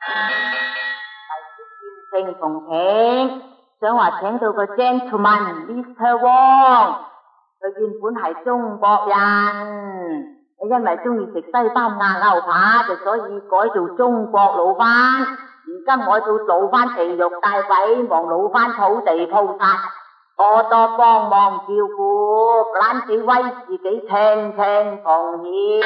正逢慶，想話請到個 gentleman Mr. Wong，佢原本係中國人，因為中意食西班牙牛扒，就所以改做中國老番。而今我做老番地獄大鬼，望老番土地菩薩，多多幫忙照顧，懶子為自己清清奉獻。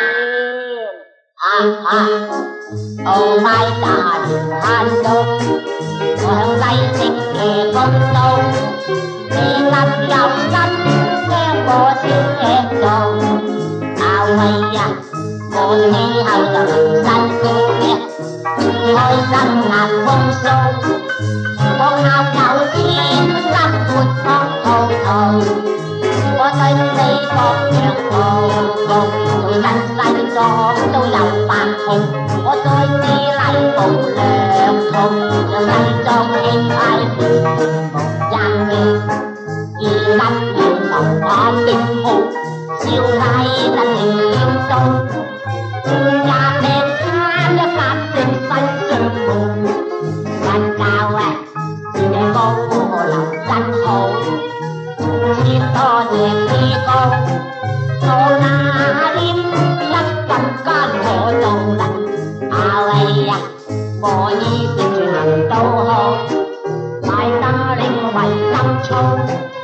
Oh my God， 慳到我向西城嘅公路，你粒又粒聽我聽到，喂呀，我以後就辛苦嘅，開心壓風騷，學校有錢，生活方滔滔，我對你各樣報告。人世咗都有白紅，我對你禮無良同，就世裝氣派無人嘅，而今要留我並好，少禮得了數，廿命差一發正身上無，瞓覺自己幫我留真好，切多謝呢個。我那點一陣間我做啦，喂呀，我意識住行到好，買得領為心操。